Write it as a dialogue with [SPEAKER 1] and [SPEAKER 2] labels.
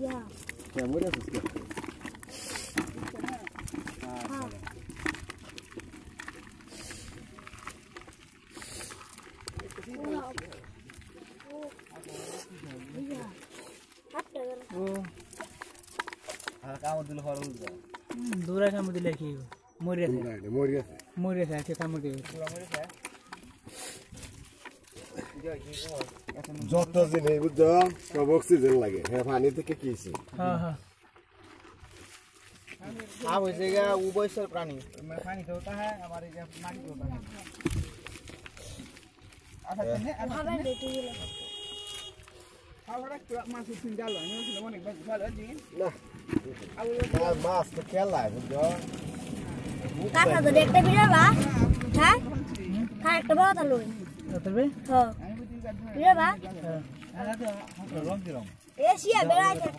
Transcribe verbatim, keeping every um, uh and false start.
[SPEAKER 1] Ya.
[SPEAKER 2] Ya muere sus que.
[SPEAKER 1] Ah.
[SPEAKER 2] Oh. Ah, kamu dulu harus dah.
[SPEAKER 3] Dura kamu dulu lagi. Moria se.
[SPEAKER 2] Moria se.
[SPEAKER 3] Moria se, kita kamu dulu.
[SPEAKER 2] যত দিন এই বুঝছো সব oxygen লাগে হ্যাঁ পানি থেকে কিছি
[SPEAKER 3] হ্যাঁ হ্যাঁ
[SPEAKER 4] आप वैसे क्या उभयचर प्राणी मैं पानी से होता है हमारे यहाँ पानी से होता है अच्छा चलने
[SPEAKER 1] हवा देती है
[SPEAKER 4] हमारा क्या मास सुन जालो नहीं उसने मन एक बार जालो जी
[SPEAKER 2] না না মাছ তো খেলায় বুঝছো
[SPEAKER 1] কাকা তো দেখতে বিরা বা হ্যাঁ হ্যাঁ একটা বড় তালু
[SPEAKER 3] তবে
[SPEAKER 1] হ্যাঁ বিরা বা
[SPEAKER 4] रंग रंग
[SPEAKER 1] এশিয়া বেড়াইছে